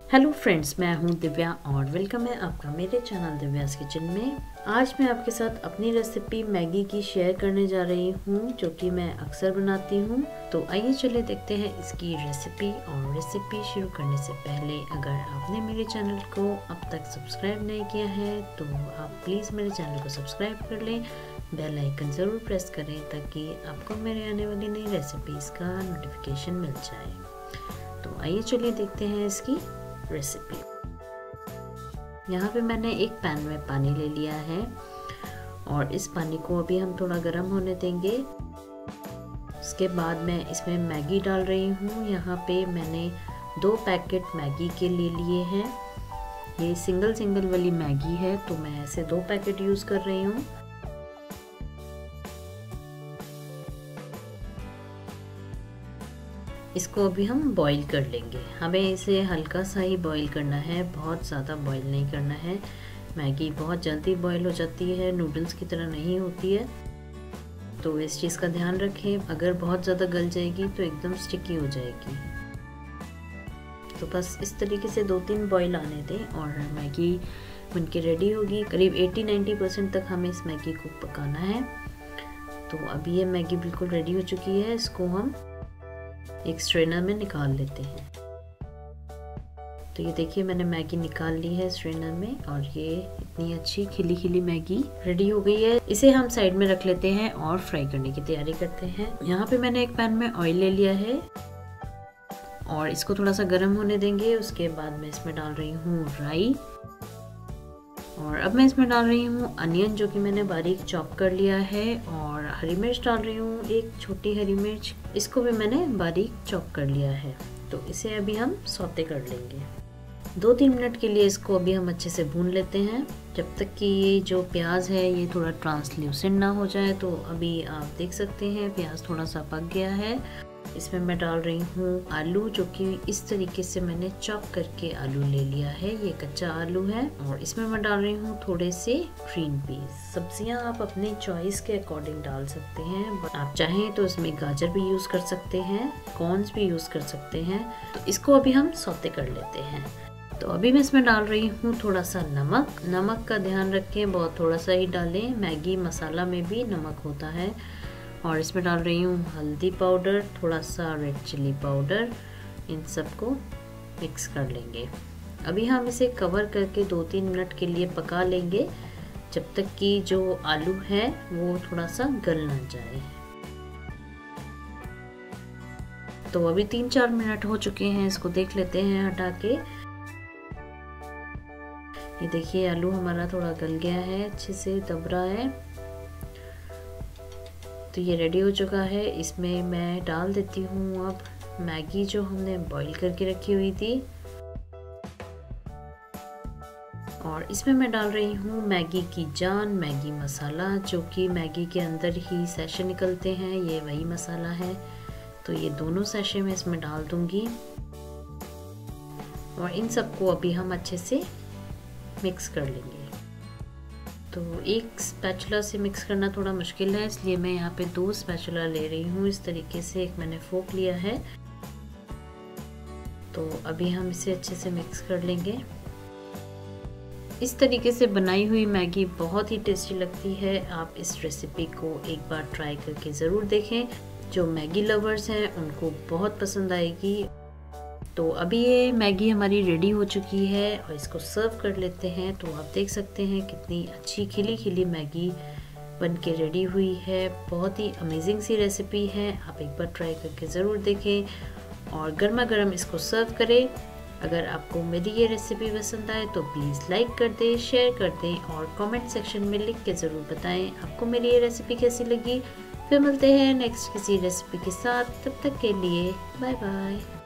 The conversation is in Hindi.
हेलो फ्रेंड्स, मैं हूं दिव्या और वेलकम है आपका मेरे चैनल दिव्यास किचन में। आज मैं आपके साथ अपनी रेसिपी मैगी की शेयर करने जा रही हूं, जो कि मैं अक्सर बनाती हूं। तो आइए चलिए देखते हैं इसकी रेसिपी। और रेसिपी शुरू करने से पहले अगर आपने मेरे चैनल को अब तक सब्सक्राइब नहीं किया है तो आप प्लीज़ मेरे चैनल को सब्सक्राइब कर लें, बेल आइकन ज़रूर प्रेस करें ताकि आपको मेरे आने वाली नई रेसिपीज़ का नोटिफिकेशन मिल जाए। तो आइए चलिए देखते हैं इसकी रेसिपी। यहाँ पे मैंने एक पैन में पानी ले लिया है और इस पानी को अभी हम थोड़ा गर्म होने देंगे। उसके बाद मैं इसमें मैगी डाल रही हूँ। यहाँ पे मैंने 2 पैकेट मैगी के ले लिए हैं। ये सिंगल वाली मैगी है तो मैं ऐसे 2 पैकेट यूज़ कर रही हूँ। इसको अभी हम बॉईल कर लेंगे। हमें इसे हल्का सा ही बॉईल करना है, बहुत ज़्यादा बॉईल नहीं करना है। मैगी बहुत जल्दी बॉईल हो जाती है, नूडल्स की तरह नहीं होती है, तो इस चीज़ का ध्यान रखें। अगर बहुत ज़्यादा गल जाएगी तो एकदम स्टिकी हो जाएगी। तो बस इस तरीके से 2-3 बॉईल आने दें और मैगी बनके रेडी होगी। करीब 80-90% तक हमें इस मैगी को पकाना है। तो अभी ये मैगी बिल्कुल रेडी हो चुकी है। इसको हम एक स्ट्रेनर में निकाल लेते हैं। तो ये देखिए मैंने मैगी निकाल ली है स्ट्रेनर में और ये इतनी अच्छी खिली मैगी रेडी हो गई है। इसे हम साइड में रख लेते हैं और फ्राई करने की तैयारी करते हैं। यहाँ पे मैंने एक पैन में ऑयल ले लिया है और इसको थोड़ा सा गर्म होने देंगे। उसके बाद मैं इसमें डाल रही हूँ राई और अब मैं इसमें डाल रही हूँ अनियन, जो कि मैंने बारीक चॉप कर लिया है, और हरी मिर्च डाल रही हूँ, एक छोटी हरी मिर्च, इसको भी मैंने बारीक चॉप कर लिया है। तो इसे अभी हम सौते कर लेंगे। 2-3 मिनट के लिए इसको अभी हम अच्छे से भून लेते हैं, जब तक कि ये जो प्याज है ये थोड़ा ट्रांसल्यूसेंट ना हो जाए। तो अभी आप देख सकते हैं प्याज थोड़ा सा पक गया है। इसमें मैं डाल रही हूँ आलू, जो कि इस तरीके से मैंने चॉप करके आलू ले लिया है। ये कच्चा आलू है। और इसमें मैं डाल रही हूँ थोड़े से ग्रीन पीस। सब्जियां आप अपनी चॉइस के अकॉर्डिंग डाल सकते हैं। आप चाहें तो इसमें गाजर भी यूज कर सकते हैं, कॉर्न्स भी यूज कर सकते हैं। तो इसको अभी हम सौते कर लेते हैं। तो अभी मैं इसमें डाल रही हूँ थोड़ा सा नमक। नमक का ध्यान रखें, बहुत थोड़ा सा ही डालें। मैगी मसाला में भी नमक होता है। और इसमें डाल रही हूँ हल्दी पाउडर, थोड़ा सा रेड चिली पाउडर। इन सबको मिक्स कर लेंगे। अभी हम इसे कवर करके 2-3 मिनट के लिए पका लेंगे, जब तक कि जो आलू है वो थोड़ा सा गल ना जाए। तो अभी 3-4 मिनट हो चुके हैं। इसको देख लेते हैं हटा के। ये देखिए आलू हमारा थोड़ा गल गया है, अच्छे से दब रहा है। तो ये रेडी हो चुका है। इसमें मैं डाल देती हूँ अब मैगी, जो हमने बॉईल करके रखी हुई थी। और इसमें मैं डाल रही हूँ मैगी की जान, मैगी मसाला, जो कि मैगी के अंदर ही सैशे निकलते हैं, ये वही मसाला है। तो ये दोनों सैशे में इसमें डाल दूंगी और इन सबको अभी हम अच्छे से मिक्स कर लेंगे। तो एक स्पैचुला से मिक्स करना थोड़ा मुश्किल है, इसलिए मैं यहाँ पे 2 स्पैचुला ले रही हूँ। इस तरीके से एक मैंने फोक लिया है। तो अभी हम इसे अच्छे से मिक्स कर लेंगे। इस तरीके से बनाई हुई मैगी बहुत ही टेस्टी लगती है। आप इस रेसिपी को एक बार ट्राई करके ज़रूर देखें। जो मैगी लवर्स हैं उनको बहुत पसंद आएगी। तो अभी ये मैगी हमारी रेडी हो चुकी है और इसको सर्व कर लेते हैं। तो आप देख सकते हैं कितनी अच्छी खिली मैगी बनके रेडी हुई है। बहुत ही अमेजिंग सी रेसिपी है, आप एक बार ट्राई करके ज़रूर देखें और गर्मा गर्म इसको सर्व करें। अगर आपको मेरी ये रेसिपी पसंद आए तो प्लीज़ लाइक कर दें, शेयर कर दें और कमेंट सेक्शन में लिख के ज़रूर बताएं आपको मेरी ये रेसिपी कैसी लगी। फिर मिलते हैं नेक्स्ट किसी रेसिपी के साथ। तब तक के लिए बाय बाय।